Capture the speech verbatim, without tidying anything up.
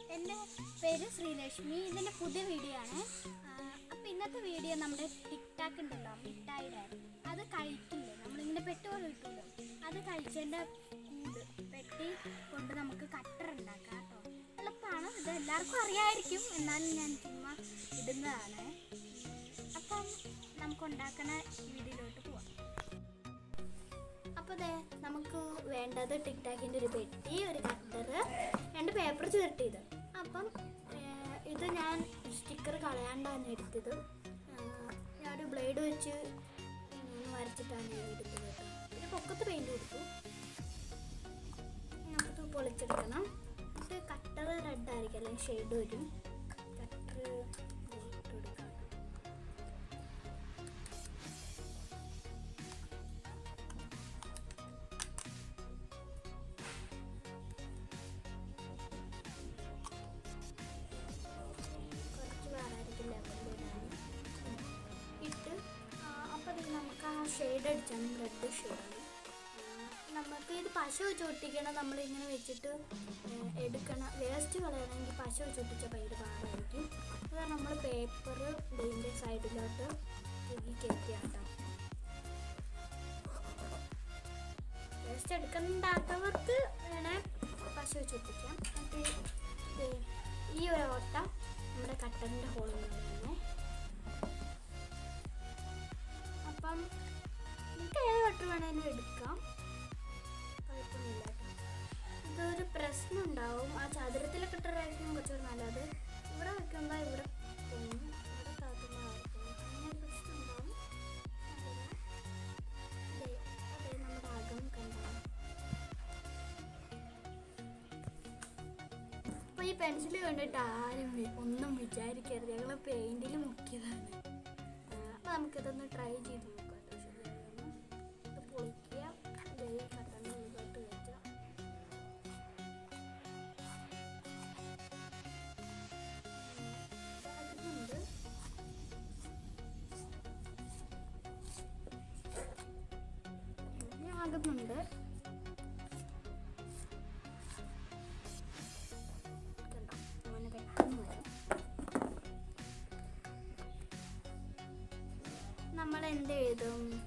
എൻ്റെ പേര് ശ്രീലക്ഷ്മി. ഇതിൻ്റെ പുതിയ വീഡിയോ ആണ്. അപ്പോൾ ഇന്നത്തെ വീഡിയോ നമ്മുടെ ടിക്ടാക്ക് ഉണ്ടല്ലോ, മിഠായിയുടെ അത് കഴിക്കില്ലേ, നമ്മളിങ്ങനെ പെട്ടി പോലെ കിട്ടുമല്ലോ, അത് കഴിച്ചതിൻ്റെ കൂട് പെട്ടി കൊണ്ട് നമുക്ക് കട്ടർ ഉണ്ടാക്കാം കേട്ടോ. എളുപ്പമാണ്, ഇത് എല്ലാവർക്കും അറിയാമായിരിക്കും, എന്നാലും ഞാൻ ചുമ്മാ ഇടുന്നതാണ്. അപ്പം നമുക്ക് ഉണ്ടാക്കുന്ന വീഡിയോയിലോട്ട് പോവാം. അപ്പോൾ അതെ, നമുക്ക് വേണ്ടത് ടിക്ടാക്കിൻ്റെ ഒരു പെട്ടി, ഒരു കട്ടർ, രണ്ട് പേപ്പർ ചുരുട്ടിയത്. അപ്പം ഇത് ഞാൻ സ്റ്റിക്കർ കളയാണ്ടാണ് എടുത്തത്. ഞാനൊരു ബ്ലേഡ് വെച്ച് വരച്ചിട്ടാണ് എടുത്തത് കേട്ടോ. പിന്നെ പൊക്കത്ത് പെയിൻറ്റ് കൊടുത്തു. നമുക്ക് പൊളിച്ചെടുക്കണം. ഇത് കട്ടർ റെഡ് ആയിരിക്കും, അല്ലെങ്കിൽ ഷെയ്ഡ് വരും. കട്ടർ ഇട്ട് കൊടുക്കാം. ഇട്ട് അപ്പോൾ നമുക്ക് ആ ഷെയ്ഡ് അടിച്ചാണ്, റെഡ് ഷെയ്ഡ്. നമുക്ക് ഇത് പശ വെച്ച് ഒട്ടിക്കണം. നമ്മളിങ്ങനെ വെച്ചിട്ട് എടുക്കണം. വേസ്റ്റ് കളയണമെങ്കിൽ പശ വെച്ച് ഒട്ടിച്ചാൽ ഭയങ്കര പാടായിരിക്കും. അത് നമ്മൾ പേപ്പർ ഇതിൻ്റെ സൈഡിലോട്ട് തൂക്കി കയറ്റിയാട്ടോ. വേസ്റ്റ് എടുക്കണ്ടാത്തവർക്ക് വേണേ പശ വെച്ച് ഒട്ടിക്കാം. എന്നിട്ട് ഈ ഒരു ഓട്ട നമ്മുടെ കട്ടറിൻ്റെ ഹോളിൽ തന്നെ. അപ്പം നമുക്ക് ഏത് കട്ടർ വേണമെങ്കിലും എടുക്കാം, കുഴപ്പമൊന്നുമില്ല കേട്ടോ. ഇതൊരു പ്രശ്നം ഉണ്ടാവും, ആ ചതുരത്തിലെ കട്ടറായിരിക്കും കുറച്ചുകൂടി നല്ലത്. ഇവിടെ വെക്കുമ്പോൾ ഇവിടെ പോകും, ഇവിടെ താത്തുമ്പോൾ അങ്ങനെ പ്രശ്നം ഉണ്ടാവും. അതെ അതെ, നമ്മുടെ അകം കണ്ടാവും. അപ്പോൾ ഈ പെൻസിൽ കണ്ടിട്ട് ആരും ഒന്നും വിചാരിക്കരുത്, ഞങ്ങൾ പെയിൻറ്റിൽ മുക്കിയതാണ്. അപ്പോൾ നമുക്കിതൊന്ന് ട്രൈ ചെയ്ത് നോക്കാം കേട്ടോ. ശരിയാകുന്നു. ഇത് പൊളിക്കുക, ഇതേ കട്ടറിൻ്റെ ഉള്ളിലോട്ട് വെക്കുക. ആകുന്നുണ്ട്. ആകുന്നുണ്ട്. നമ്മൾ എന്ത് എഴുതും?